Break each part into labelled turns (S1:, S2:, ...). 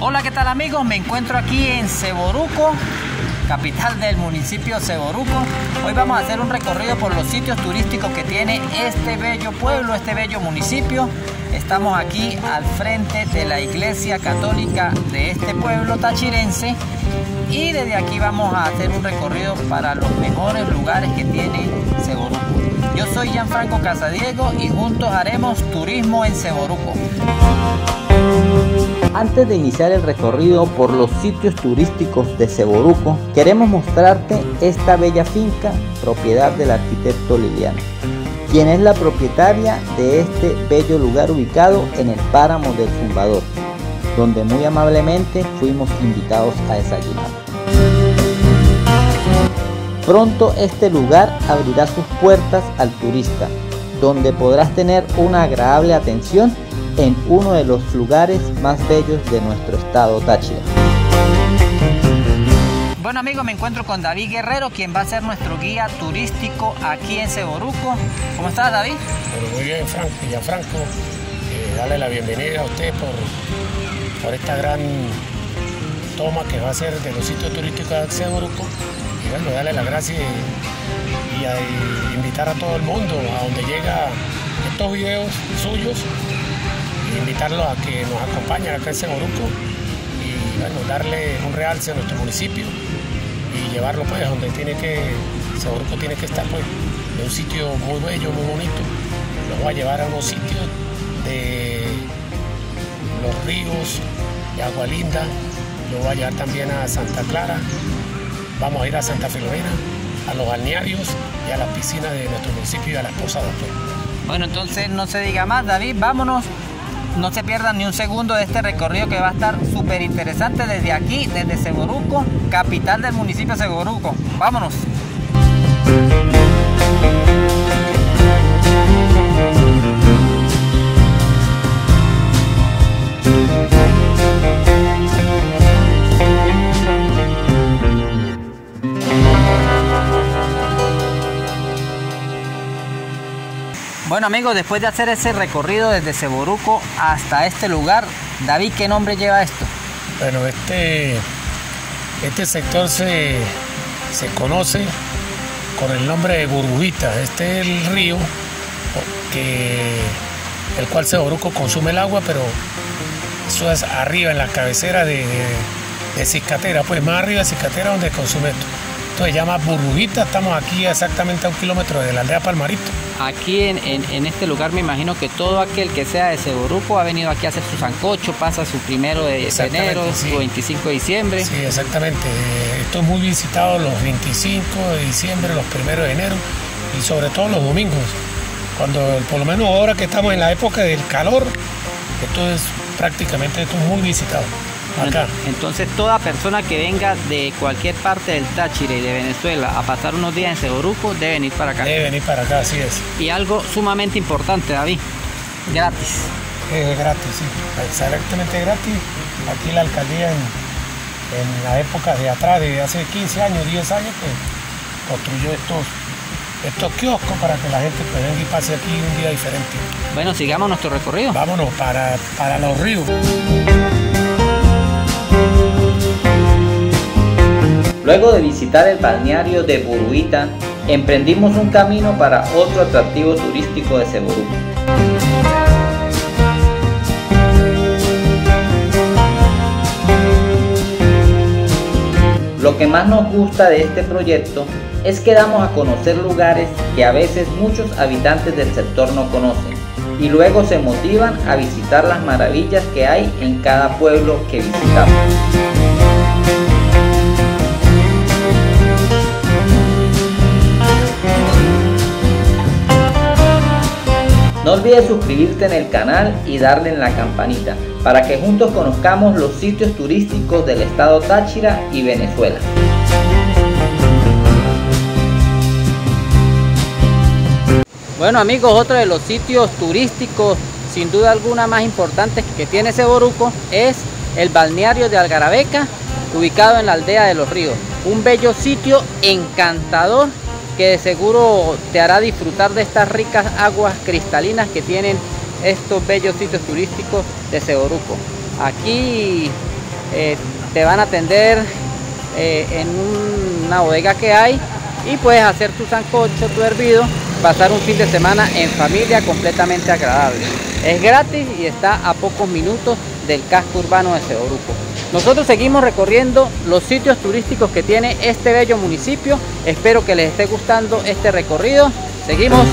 S1: Hola, ¿qué tal amigos? Me encuentro aquí en Seboruco, capital del municipio Seboruco. Hoy vamos a hacer un recorrido por los sitios turísticos que tiene este bello pueblo, este bello municipio. Estamos aquí al frente de la iglesia católica de este pueblo tachirense y desde aquí vamos a hacer un recorrido para los mejores lugares que tiene Seboruco. Yo soy Gianfranco Casadiego y juntos haremos turismo en Seboruco. Antes de iniciar el recorrido por los sitios turísticos de Seboruco, queremos mostrarte esta bella finca, propiedad del arquitecto Liliana, quien es la propietaria de este bello lugar ubicado en el páramo del Zumbador, donde muy amablemente fuimos invitados a desayunar. Pronto este lugar abrirá sus puertas al turista, donde podrás tener una agradable atención en uno de los lugares más bellos de nuestro estado Táchira. Bueno amigos, me encuentro con David Guerrero, quien va a ser nuestro guía turístico aquí en Seboruco. ¿Cómo estás, David?
S2: Bueno, muy bien, Gianfranco. Darle la bienvenida a usted por esta gran toma que va a ser de los sitios turísticos de Seboruco. Y bueno, darle las gracias y a invitar a todo el mundo a donde llega estos videos suyos. Invitarlos a que nos acompañen acá en Seboruco y bueno, darle un realce a nuestro municipio y llevarlo pues donde Seboruco tiene que estar pues, en un sitio muy bello, muy bonito. Los voy a llevar a unos sitios de los ríos, de agua linda, los voy a llevar también a Santa Clara, vamos a ir a Santa Filomena, a los balnearios y a las piscinas de nuestro municipio y a las posadas pues.
S1: Bueno, entonces no se diga más, David, vámonos. No se pierdan ni un segundo de este recorrido que va a estar súper interesante desde aquí, desde Seboruco, capital del municipio de Seboruco. ¡Vámonos! Bueno amigos, después de hacer ese recorrido desde Seboruco hasta este lugar, David, ¿qué nombre lleva esto?
S2: Bueno, este sector se conoce con el nombre de Burbujita. Este es el río el cual Seboruco consume el agua, pero eso es arriba en la cabecera de Cicatera, pues más arriba de Cicatera donde consume esto. Esto se llama Burbujita. Estamos aquí exactamente a 1 kilómetro de la aldea Palmarito.
S1: Aquí en este lugar me imagino que todo aquel que sea de Seboruco ha venido aquí a hacer su sancocho, pasa su 1 de enero, sí. Su 25 de diciembre.
S2: Sí, exactamente. Esto es muy visitado los 25 de diciembre, los 1 de enero y sobre todo los domingos. Cuando, por lo menos ahora que estamos en la época del calor, esto es muy visitado. Acá.
S1: Entonces toda persona que venga de cualquier parte del Táchira y de Venezuela a pasar unos días en Seboruco debe venir para acá.
S2: Debe venir para acá, así es.
S1: Y algo sumamente importante, David, gratis.
S2: Es gratis, sí, exactamente gratis. Aquí la alcaldía en la época de atrás, de hace 15 años, 10 años, pues construyó estos kioscos para que la gente pues, venga y pase aquí un día diferente.
S1: Bueno, sigamos nuestro recorrido.
S2: Vámonos para los ríos.
S1: Luego de visitar el balneario de Burbujita, emprendimos un camino para otro atractivo turístico de Seboruco. Lo que más nos gusta de este proyecto es que damos a conocer lugares que a veces muchos habitantes del sector no conocen y luego se motivan a visitar las maravillas que hay en cada pueblo que visitamos. No olvides suscribirte en el canal y darle en la campanita para que juntos conozcamos los sitios turísticos del estado Táchira y Venezuela. Bueno amigos, otro de los sitios turísticos sin duda alguna más importantes que tiene Seboruco es el balneario de Algarabeca, ubicado en la aldea de Los Ríos. Un bello sitio encantador que de seguro te hará disfrutar de estas ricas aguas cristalinas que tienen estos bellos sitios turísticos de Seboruco. Aquí te van a atender en una bodega que hay y puedes hacer tu sancocho, tu hervido, pasar un fin de semana en familia completamente agradable. Es gratis y está a pocos minutos del casco urbano de Seboruco. Nosotros seguimos recorriendo los sitios turísticos que tiene este bello municipio. Espero que les esté gustando este recorrido. Seguimos.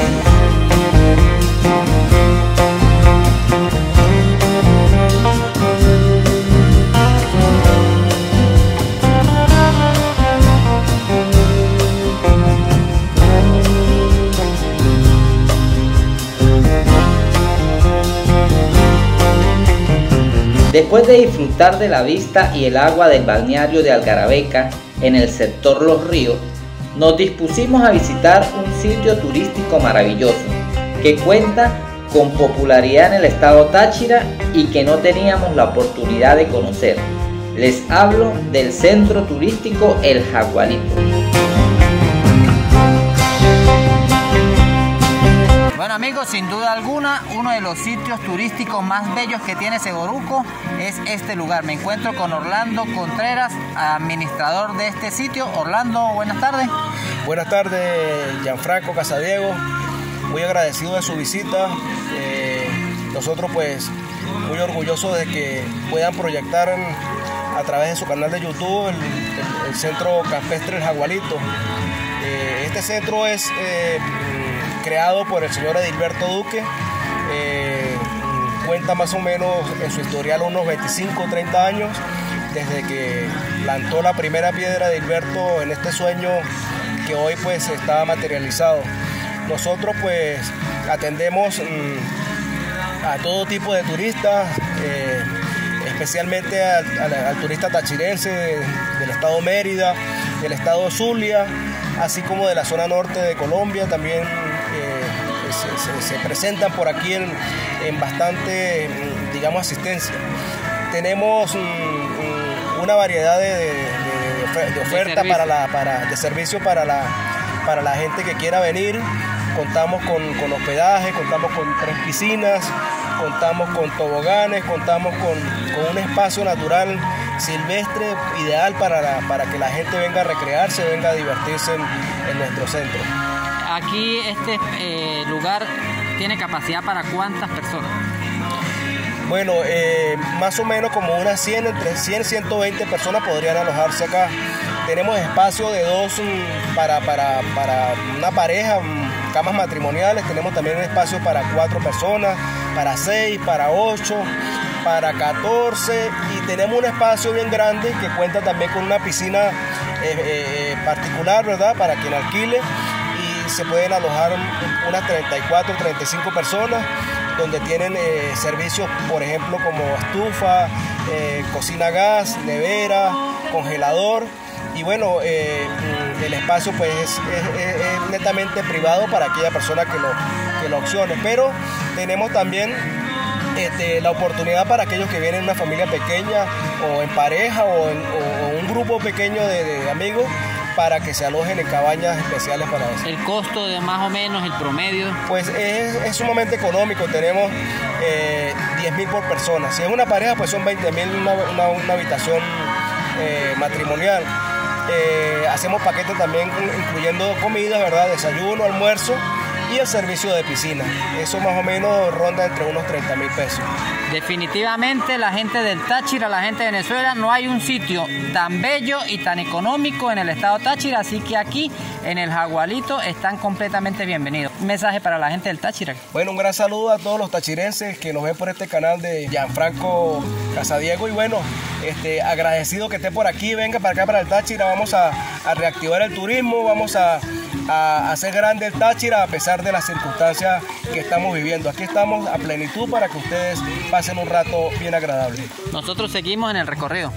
S1: Después de disfrutar de la vista y el agua del balneario de Algarabeca en el sector Los Ríos, nos dispusimos a visitar un sitio turístico maravilloso que cuenta con popularidad en el estado Táchira y que no teníamos la oportunidad de conocer. Les hablo del centro turístico El Jaguarito. Bueno amigos, sin duda alguna, uno de los sitios turísticos más bellos que tiene Seboruco es este lugar. Me encuentro con Orlando Contreras, administrador de este sitio. Orlando, buenas tardes.
S3: Buenas tardes, Gianfranco Casadiego. Muy agradecido de su visita. Nosotros pues muy orgullosos de que puedan proyectar a través de su canal de YouTube el Centro Campestre El Jaguarito. Este centro es creado por el señor Edilberto Duque, cuenta más o menos en su historial unos 25 o 30 años desde que plantó la primera piedra de Edilberto en este sueño que hoy pues está materializado. Nosotros pues atendemos a todo tipo de turistas, especialmente al turista tachirense del estado Mérida, del estado Zulia, así como de la zona norte de Colombia. También se presentan por aquí en bastante, digamos, asistencia. Tenemos una variedad de oferta de servicio para la gente que quiera venir. Contamos con hospedaje, contamos con 3 piscinas, contamos con toboganes, contamos con un espacio natural silvestre ideal para que la gente venga a recrearse, venga a divertirse en nuestro centro.
S1: Aquí este lugar tiene capacidad para ¿cuántas personas?
S3: Bueno, más o menos como unas 100, entre 100 y 120 personas podrían alojarse acá. Tenemos espacio de 2 para una pareja, camas matrimoniales. Tenemos también espacio para 4 personas, para 6, para 8, para 14. Y tenemos un espacio bien grande que cuenta también con una piscina particular, ¿verdad? Para quien alquile. Y se pueden alojar unas 34, 35 personas, donde tienen servicios, por ejemplo, como estufa, cocina a gas, nevera, congelador. Y bueno, el espacio pues es netamente privado para aquella persona que lo opcione. Pero tenemos también la oportunidad para aquellos que vienen en una familia pequeña o en pareja o un grupo pequeño de amigos, para que se alojen en cabañas especiales para eso.
S1: ¿El costo de más o menos, el promedio?
S3: Pues es sumamente económico. Tenemos 10.000 por persona. Si es una pareja, pues son 20.000 una habitación matrimonial. Hacemos paquetes también incluyendo comida, ¿verdad? Desayuno, almuerzo y el servicio de piscina. Eso más o menos ronda entre unos 30.000 pesos.
S1: Definitivamente la gente del Táchira, la gente de Venezuela, no hay un sitio tan bello y tan económico en el estado Táchira, así que aquí en El Jaguarito están completamente bienvenidos. Un mensaje para la gente del Táchira.
S3: Bueno, un gran saludo a todos los tachirenses que nos ven por este canal de Gianfranco Casadiego, y bueno, agradecido que esté por aquí. Venga para acá, para el Táchira. Vamos a reactivar el turismo, vamos a hacer grande el Táchira a pesar de las circunstancias que estamos viviendo. Aquí estamos a plenitud para que ustedes pasen un rato bien agradable.
S1: Nosotros seguimos en el recorrido.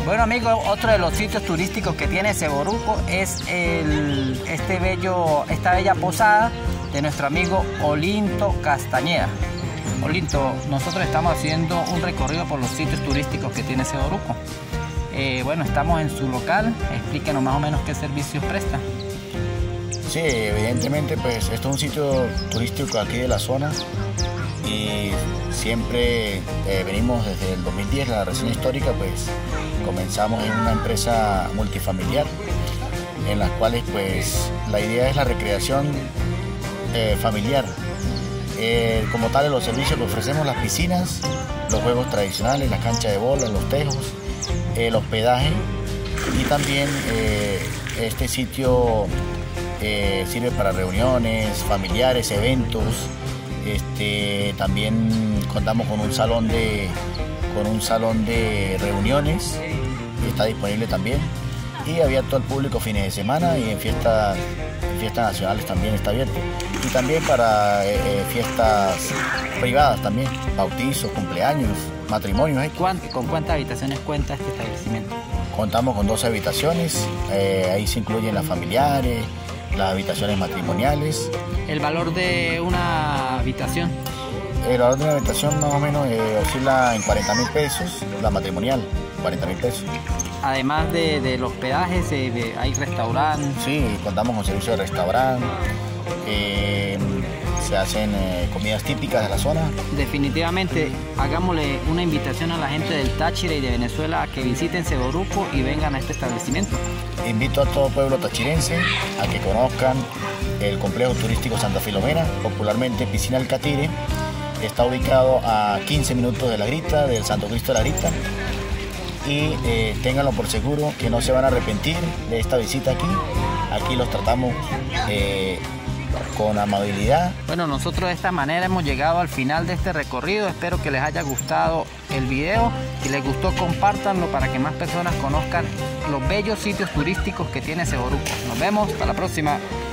S1: Bueno amigos, otro de los sitios turísticos que tiene Ceboruco es esta bella posada de nuestro amigo Olinto Castañeda. Olinto, nosotros estamos haciendo un recorrido por los sitios turísticos que tiene Ceboruco. Bueno, estamos en su local, explíquenos más o menos qué servicios presta.
S4: Sí, evidentemente pues esto es un sitio turístico aquí de la zona y siempre venimos desde el 2010, la reseña histórica, pues comenzamos en una empresa multifamiliar en las cuales pues la idea es la recreación familiar. Como tal, los servicios que ofrecemos, las piscinas, los juegos tradicionales, la cancha de bola, los tejos, el hospedaje y también este sitio sirve para reuniones familiares, eventos. También contamos con un salón de reuniones que está disponible también y abierto al público fines de semana y en fiestas nacionales también está abierto y también para fiestas privadas también, bautizos, cumpleaños, matrimonios.
S1: ¿Con cuántas habitaciones cuenta este establecimiento?
S4: Contamos con 12 habitaciones, ahí se incluyen las familiares, las habitaciones matrimoniales.
S1: ¿El valor de una habitación?
S4: El valor de una habitación más o menos oscila en 40.000 pesos, la matrimonial, 40.000 pesos.
S1: Además del hospedaje, ¿hay restaurante?
S4: Sí, contamos con servicio de restaurante, se hacen comidas típicas de la zona.
S1: Definitivamente, hagámosle una invitación a la gente del Táchira y de Venezuela a que visiten Ceboruco y vengan a este establecimiento.
S4: Invito a todo pueblo tachirense a que conozcan el complejo turístico Santa Filomena, popularmente Piscina El Catire. Está ubicado a 15 minutos de La Grita, del Santo Cristo de La Grita. Y ténganlo por seguro que no se van a arrepentir de esta visita aquí. Aquí los tratamos con amabilidad.
S1: Bueno, nosotros de esta manera hemos llegado al final de este recorrido. Espero que les haya gustado el video. Si les gustó, compártanlo para que más personas conozcan los bellos sitios turísticos que tiene Ceboruco. Nos vemos, hasta la próxima.